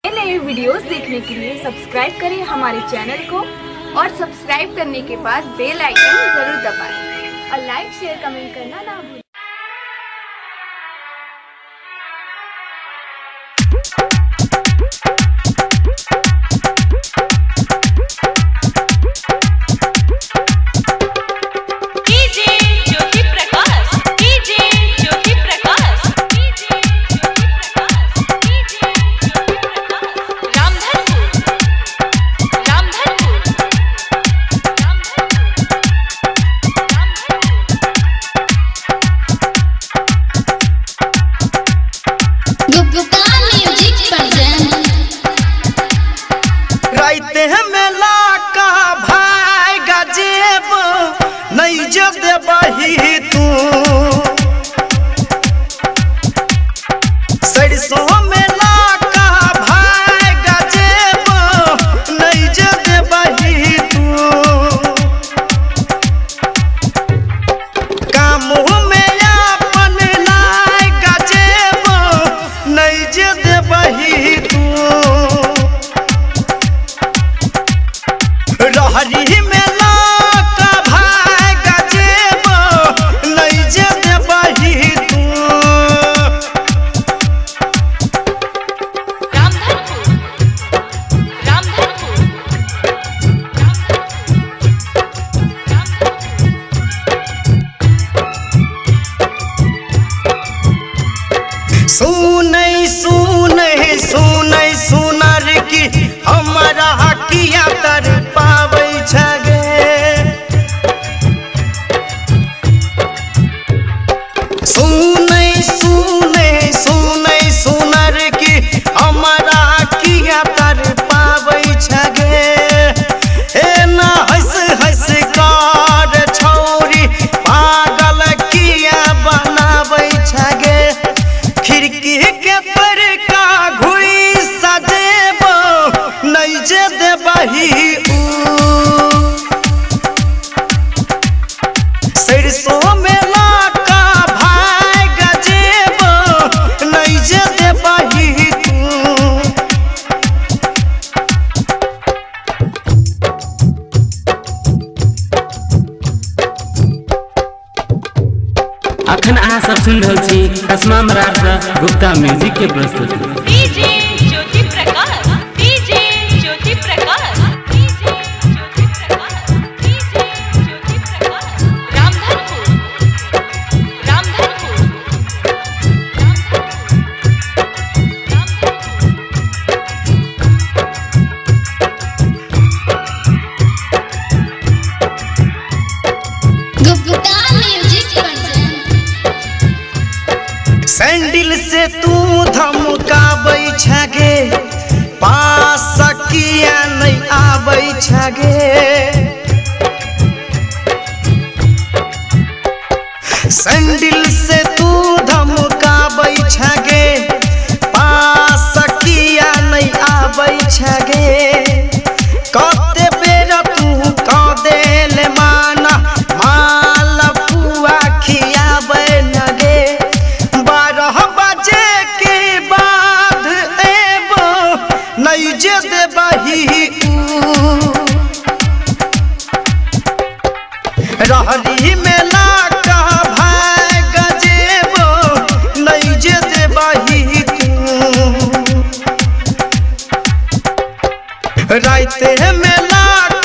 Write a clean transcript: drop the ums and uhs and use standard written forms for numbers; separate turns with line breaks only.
नए वीडियोस देखने के लिए सब्सक्राइब करें हमारे चैनल को और सब्सक्राइब करने के बाद बेल आइकन जरूर दबाएं और लाइक शेयर कमेंट करना ना भूलें।
मेला का भाई गजेब नहीं जब बही तू सरसों मेला का भाई गजेब नहीं जब बही तू काम में अपन लाए गजेब नहीं जब बही तू रहरी मेला का भाई गजेब नहीं जब बही तू सुनै सुनै सुनै सुनर की हमारा हकिया तर पावे छगे सुनै सुनै सुनै सुनर की हमारा हकिया तर पावे छगे ए ना हंस हंस कर छौरी पागल किया बनावे छगे खिड़की के पर का घुई सजेब नहीं जब बही सरसों मेला का भाई गजेब नहीं जब बही
अखन अहाँ सब सुन रहल छी असमा मराठा गुप्ता म्यूजिक के प्रस्तुति।
DJ Jyoti Prakash, DJ Jyoti Prakash, DJ Jyoti Prakash, DJ Jyoti Prakash. Ramdhanpur, Ramdhanpur,
Gupta music
sandal से तू धमकाबै छगे पास किया नहीं आबै छगे सैंडल से तू धमकाबै छगे पास किया नहीं आबै छगे कते बेर तू कह देल माना माल पुआ खियाबै नगे 12 बजे के बाद एबो नहीं जब बही रहरी मेला का भाई गजेब नहीं जब बही रात मेला